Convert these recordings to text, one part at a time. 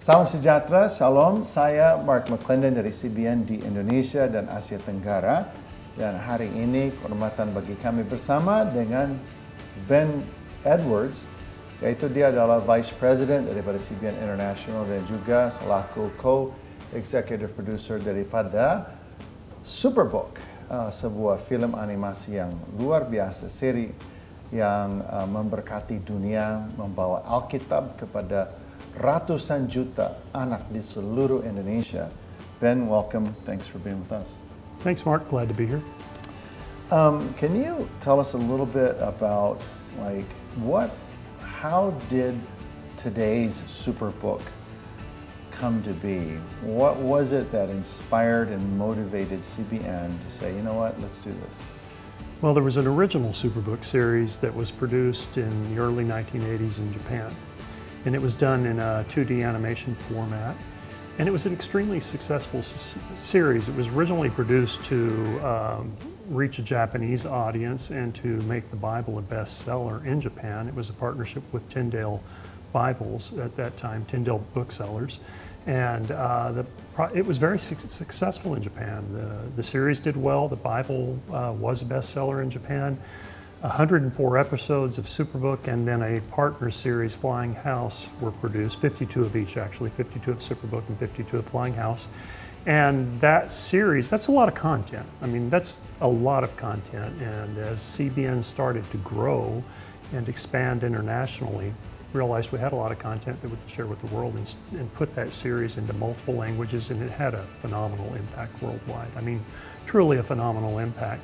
Salam sejahtera, shalom. Saya Mark McClendon dari CBN di Indonesia dan Asia Tenggara. Dan hari ini kehormatan bagi kami bersama dengan Ben Edwards, yaitu dia adalah Vice President daripada CBN International dan juga selaku Co-Executive Producer daripada Superbook, sebuah film animasi yang luar biasa, seri yang memberkati dunia, membawa Alkitab kepada ratusan juta anak di seluruh Indonesia. Ben, welcome. Thanks for being with us. Thanks, Mark. Glad to be here. Can you tell us a little bit about, how did today's Superbook come to be? What was it that inspired and motivated CBN to say, you know what, let's do this? Well, there was an original Superbook series that was produced in the early 1980s in Japan. And it was done in a 2D animation format. And it was an extremely successful series. It was originally produced to reach a Japanese audience and to make the Bible a bestseller in Japan. It was a partnership with Tyndale Bibles at that time, Tyndale Booksellers. And it was very successful in Japan. The series did well. The Bible was a bestseller in Japan. 104 episodes of Superbook and then a partner series, Flying House, were produced, 52 of each actually, 52 of Superbook and 52 of Flying House. And that series, that's a lot of content. I mean, that's a lot of content. And as CBN started to grow and expand internationally, realized we had a lot of content that we could share with the world and put that series into multiple languages, and it had a phenomenal impact worldwide. I mean, truly a phenomenal impact.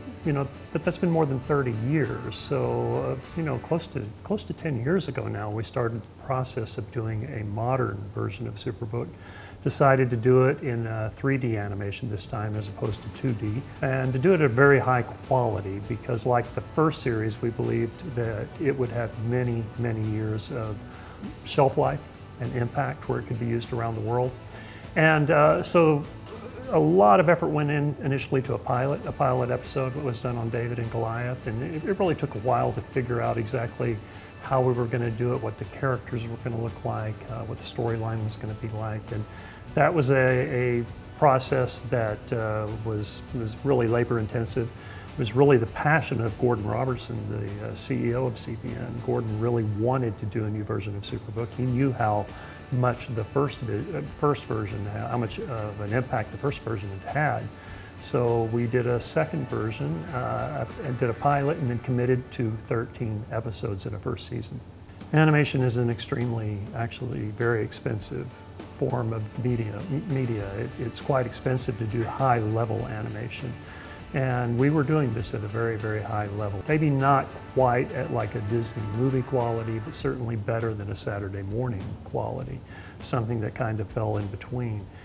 But that's been more than 30 years. So, close to 10 years ago now, we started the process of doing a modern version of Superbook. Decided to do it in 3D animation this time as opposed to 2D, and to do it at a very high quality because, like the first series, we believed that it would have many, many years of shelf life and impact where it could be used around the world. And so a lot of effort went in initially to a pilot episode that was done on David and Goliath, and it really took a while to figure out exactly how we were going to do it, what the characters were going to look like, what the storyline was going to be like, and that was a process that was really labor intensive. It was really the passion of Gordon Robertson, the CEO of CBN. Gordon really wanted to do a new version of Superbook. He knew how much the first version, how much of an impact the first version had had. So we did a second version and did a pilot and then committed to 13 episodes in a first season. Animation is an actually very expensive form of media. It's quite expensive to do high-level animation. And we were doing this at a very, very high level. Maybe not quite at like a Disney movie quality, but certainly better than a Saturday morning quality, something that kind of fell in between.